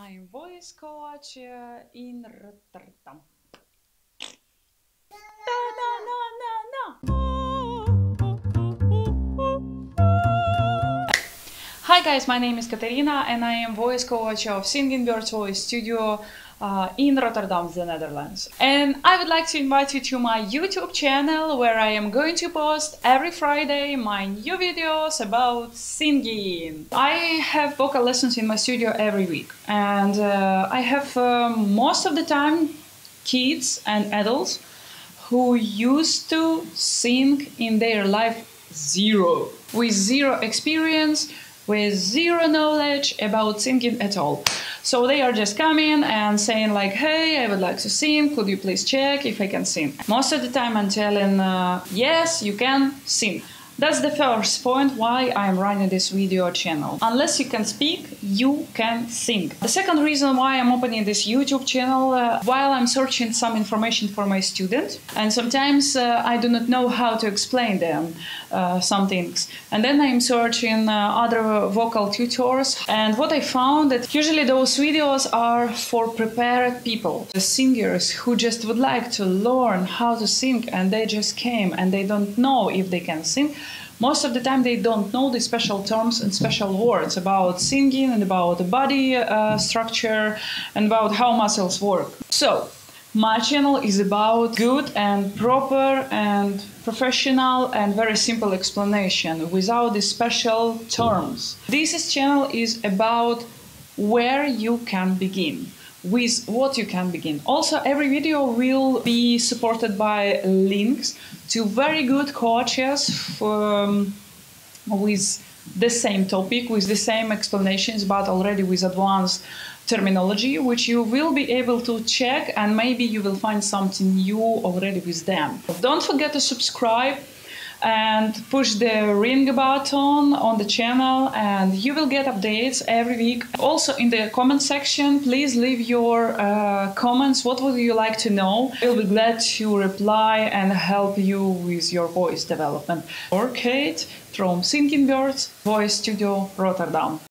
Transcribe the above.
I'm voice coach in Rotterdam. Hi guys, my name is Kateryna and I am voice coach of Singing Birds Voice Studio in Rotterdam, the Netherlands. And I would like to invite you to my YouTube channel where I am going to post every Friday my new videos about singing. I have vocal lessons in my studio every week, and I have most of the time kids and adults who used to sing in their life with zero experience, with zero knowledge about singing at all. So they are just coming and saying like, hey, I would like to sing, could you please check if I can sing? Most of the time I'm telling, yes, you can sing. That's the first point why I'm running this video channel. Unless you can speak, you can sing. The second reason why I'm opening this YouTube channel, while I'm searching some information for my student, and sometimes I do not know how to explain them some things. And then I'm searching other vocal tutors, and what I found that usually those videos are for prepared people, the singers who just would like to learn how to sing, and they just came and they don't know if they can sing. Most of the time they don't know the special terms and special words about singing and about the body structure and about how muscles work. So my channel is about good and proper and professional and very simple explanation without the special terms. This channel is about where you can begin, with what you can begin. Also, every video will be supported by links to very good coaches with the same topic, with the same explanations, but already with advanced terminology, which you will be able to check, and maybe you will find something new already with them. Don't forget to subscribe and push the ring button on the channel, and you will get updates every week. Also, in the comment section, please leave your comments. What would you like to know? I'll be glad to reply and help you with your voice development. Or Kate from Singing Birds Voice Studio, Rotterdam.